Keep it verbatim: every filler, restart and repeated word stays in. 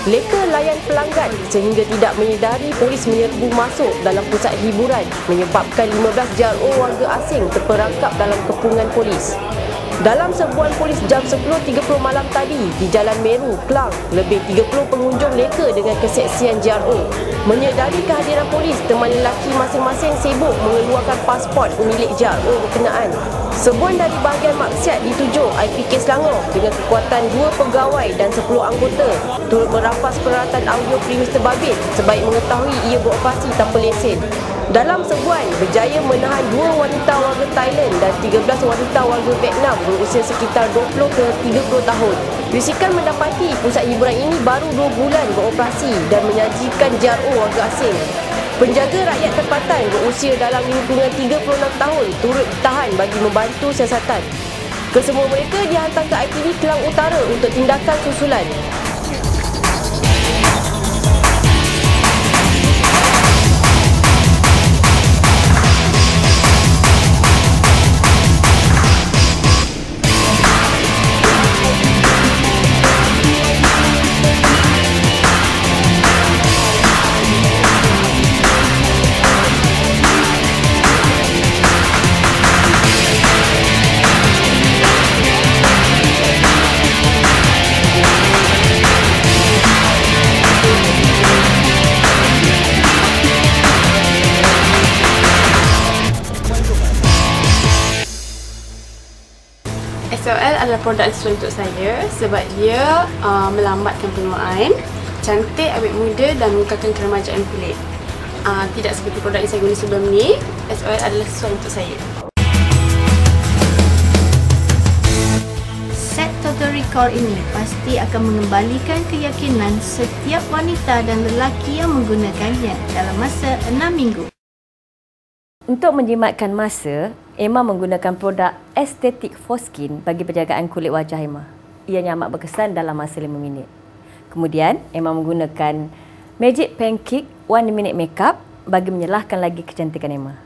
Leka layan pelanggan sehingga tidak menyedari polis menyerbu masuk dalam pusat hiburan menyebabkan lima belas J R O warga asing terperangkap dalam kepungan polis. Dalam serbuan polis jam sepuluh tiga puluh malam tadi di Jalan Meru, Klang, lebih tiga puluh pengunjung leka dengan keseksian J R O. Menyedari kehadiran polis, teman lelaki masing-masing sibuk mengeluarkan pasport milik J R O berkenaan. Serbuan dari bahagian maksiat dituju I P K Selangor dengan kekuatan dua pegawai dan sepuluh anggota turut merampas peralatan audio premis terbabit sebaik mengetahui ia beroperasi tanpa lesen. Dalam serbuan, berjaya menahan dua wanita warga Thailand dan tiga belas wanita warga Vietnam berusia sekitar dua puluh ke tiga puluh tahun. Risikan mendapati pusat hiburan ini baru dua bulan beroperasi dan menyajikan J R O warga asing. Penjaga rakyat tempatan berusia dalam lingkungan tiga puluh enam tahun turut ditahan bagi membantu siasatan. Kesemua mereka dihantar ke I T V Kelang Utara untuk tindakan susulan. S O L adalah produk sesuai untuk saya sebab dia uh, melambatkan penuaan, cantik, awet muda dan mengekalkan keremajaan kulit. Uh, tidak seperti produk yang saya guna sebelum ni, S O L adalah sesuai untuk saya. Set Total Recall ini pasti akan mengembalikan keyakinan setiap wanita dan lelaki yang menggunakannya dalam masa enam minggu. Untuk menjimatkan masa, Emma menggunakan produk Aesthetic Foreskin bagi penjagaan kulit wajah Emma. Ianya amat berkesan dalam masa lima minit. Kemudian, Emma menggunakan Magic Pancake One Minute Makeup bagi menyelahkan lagi kecantikan Emma.